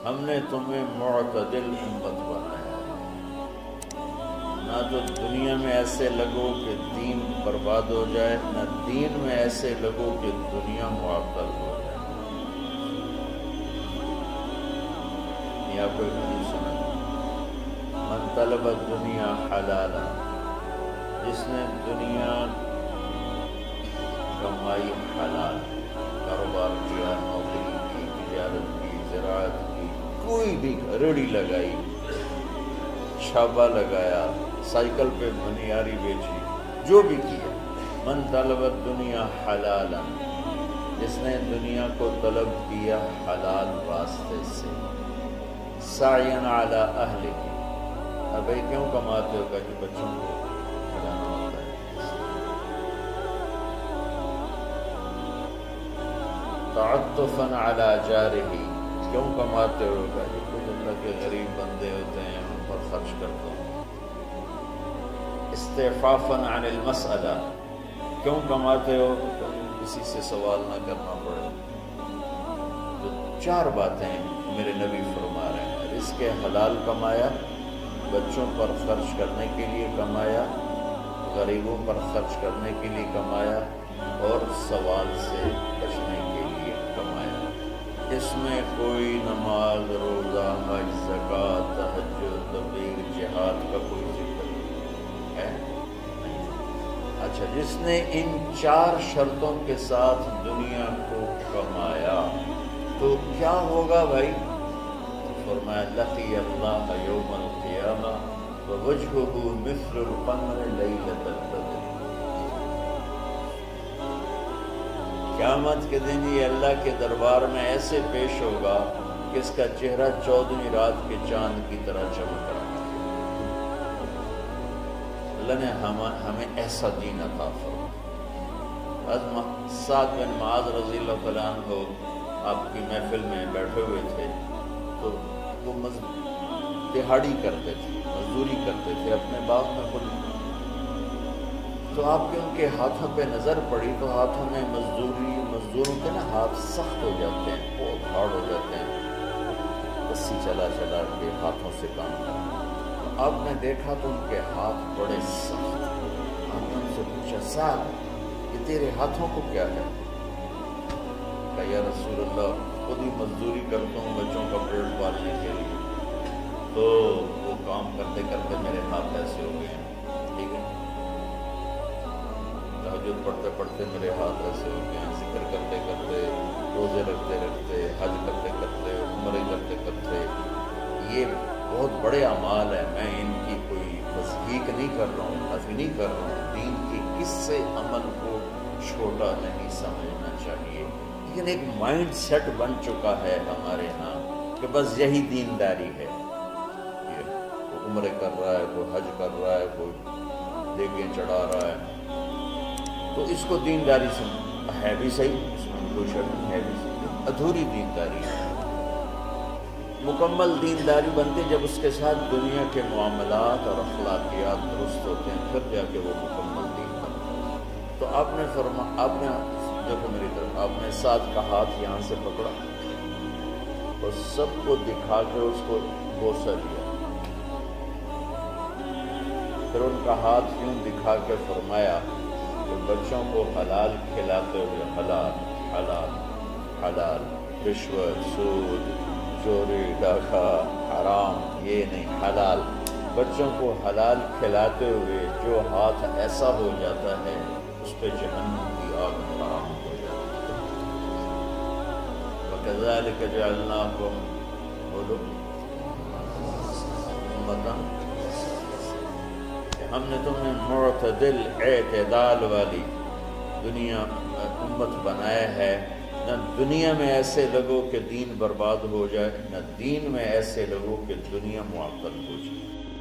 ہم نے تمہیں معتدل امت بنایا ہے، نہ تو دنیا میں ایسے لگو کہ دین برباد ہو جائے، نہ دین میں ایسے لگو کہ دنیا معطل ہو جائے۔ یہ آپ کو ایک حدیث سنا، من طلب الدنیا حلالا، جس نے دنیا کمائی حلال، کاروبار کیا، نوکری کی، تجارت کی، زراعت کی، کوئی بھی ریڑھی لگائی، چھاپا لگایا، سائیکل پہ منیاری بیچی، جو بھی کیا، من طلب الدنیا حلالا، جس نے دنیا کو طلب کیا حلال واسطے سے، سعین علی اہلہ، اب بھائی کیوں کماتے ہو کہ بچوں کو کھلانا ہوتا ہے، تعطفا علی جارہ، کیوں کماتے ہو کہ کچھ اللہ کے غریب بندے ہوتے ہیں ان پر خرچ کرتا ہوں، استعفافا عن المسئلہ، کیوں کماتے ہو کہ کسی سے سوال نہ کرنا پڑے۔ تو چار باتیں میرے نبی فرما رہے ہیں، رزق حلال کمایا، بچوں پر خرچ کرنے کے لیے کمایا، غریبوں پر خرچ کرنے کے لیے کمایا، اور سوال سے بچنے کے لیے کمایا۔ اس میں کوئی نماز، روزہ، حج، زکوٰۃ، تہجد، تبلیغ، جہاد کا کوئی ذکر ہے نہیں۔ اچھا، جس نے ان چار شرطوں کے ساتھ دنیا کو کمایا تو کیا ہوگا بھائی؟ فرمایا لقی اللہ یوم القیامہ ووجہہ مثل القمر لیلۃ البدر، قیامت کے دن یہ اللہ کے دربار میں ایسے پیش ہوگا کہ اس کا چہرہ 14ویں رات کے چاند کی طرح چمک رہا ہے۔ اللہ نے ہمیں ایسا دین عطا فرمایا۔ سعد بن معاذ رضی اللہ تعالیٰ عنہ آپ کی محفل میں بیٹھے ہوئے تھے، تو وہ دہاڑی کرتے تھے، مزدوری کرتے تھے اپنے باغ میں خود، تو آپ کے ان کے ہاتھوں پہ نظر پڑی تو ہاتھوں میں مزدوروں کے نا ہاتھ سخت ہو جاتے ہیں، بہت ہارڈ ہو جاتے ہیں، رسی چلا چلا کے ہاتھوں سے کام کرنا۔ تو آپ نے دیکھا تو ان کے ہاتھ بڑے سخت، آپ نے ان سے پوچھا سعد یہ تیرے ہاتھوں کو کیا ہے؟ کہا یا رسول اللہ خود ہی مزدوری کرتا ہوں بچوں کا پیٹ پالنے کے لیے، تو وہ کام کرتے کرتے میرے ہاتھ ایسے ہو گئے ہیں، ٹھیک ہے، تہجد پڑھتے پڑھتے میرے ہاتھ ایسے ہو گئے ہیں، ذکر کرتے کرتے، روزے رکھتے رکھتے، حج کرتے کرتے، عمرے کرتے کرتے، یہ بہت بڑے اعمال ہیں، میں ان کی کوئی تصدیق نہیں کر رہا ہوں، نفی نہیں کر رہا ہوں، دین کے کس سے عمل کو چھوٹا نہیں سمجھنا چاہیے، لیکن ایک مائنڈ سیٹ بن چکا ہے ہمارے ہاں کہ بس یہی دینداری ہے، کوئی عمرے کر رہا ہے، کوئی حج کر رہا ہے، کوئی دیگیں چڑھا رہا ہے، تو اس کو دینداری سے ہے بھی صحیح، اس میں کوئی شک نہیں ہے بھی صحیح، ادھوری دینداری ہے۔ مکمل دینداری بنتی جب اس کے ساتھ دنیا کے معاملات اور اخلاقیات درست ہوتے ہیں، پھر جا کے وہ مکمل دین بنتا ہے۔ تو آپ نے دیکھو میری طرف، آپ نے سعد کا ہاتھ یہاں سے پکڑا اور سب کو دکھا کے اس کو بوسہ دیا، پھر ان کا ہاتھ یوں دکھا کے فرمایا کہ بچوں کو حلال کھلاتے ہوئے حلال حلال حلال، رشوت، سود، چوری، ڈاکہ، حرام، یہ نہیں، حلال، بچوں کو حلال کھلاتے ہوئے جو ہاتھ ایسا ہو جاتا ہے اس پہ جہنم کی آگ حرام ہو جاتی ہے۔ وَكَذَلِكَ جَعَلْنَاكُمْ أُمَّةً، ہم نے تمہیں معتدل، اعتدال والی امت بنایا ہے، نہ دنیا میں ایسے لگو کہ دین برباد ہو جائے، نہ دین میں ایسے لگو کہ دنیا معطل ہو جائے۔